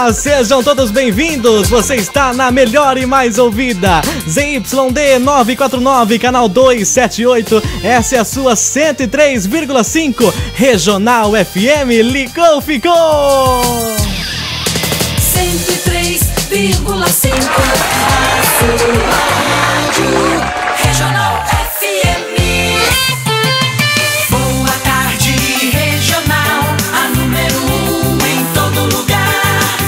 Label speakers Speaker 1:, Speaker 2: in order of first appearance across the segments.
Speaker 1: Olá, sejam todos bem-vindos. Você está na melhor e mais ouvida ZYD 949, canal 278. Essa é a sua 103,5 Regional FM. Ligou, ficou!
Speaker 2: 103,5 a sua rádio Regional FM. Boa tarde, Regional, a número 1 em todo lugar.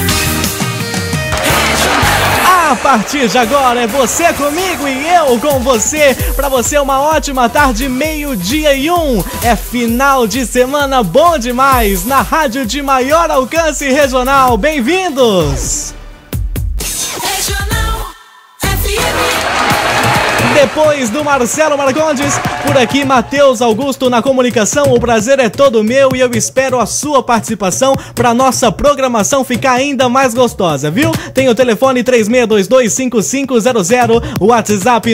Speaker 2: Regional.
Speaker 1: A partir de agora é você comigo e eu com você. Pra você uma ótima tarde, 12:01. É final de semana bom demais na rádio de maior alcance regional. Bem-vindos!
Speaker 2: Regional FM.
Speaker 1: Depois do Marcelo Marcondes, por aqui Matheus Augusto na comunicação. O prazer é todo meu e eu espero a sua participação para nossa programação ficar ainda mais gostosa, viu? Tem o telefone 36225500, o WhatsApp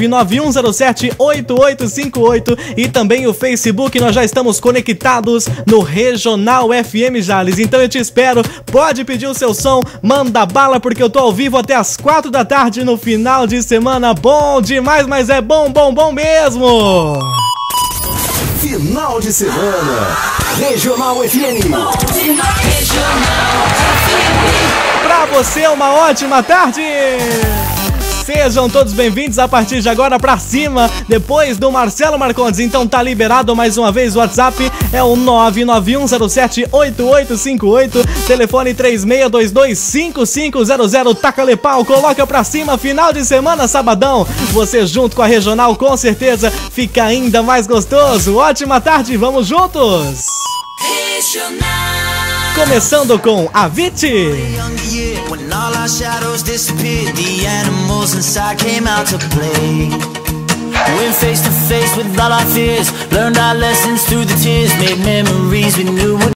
Speaker 1: 991078858 e também o Facebook. Nós já estamos conectados no Regional FM Jales, então eu te espero. Pode pedir o seu som, manda bala, porque eu tô ao vivo até as 4 da tarde no final de semana. Bom demais, mas é bom mesmo.
Speaker 3: Final de semana, Regional FM.
Speaker 2: Regional FM.
Speaker 1: Pra você uma ótima tarde. Sejam todos bem-vindos a partir de agora pra cima, depois do Marcelo Marcondes. Então tá liberado mais uma vez. O WhatsApp é o 991078858, telefone 36225500. Taca-lhe pau, coloca pra cima. Final de semana, sabadão. Você junto com a Regional, com certeza fica ainda mais gostoso. Ótima tarde, vamos juntos.
Speaker 2: Regional.
Speaker 1: Começando com Avicii.
Speaker 4: When all our shadows disappeared, the animals inside came out to play. Went face to face with all our fears, learned our lessons through the tears, made memories we knew would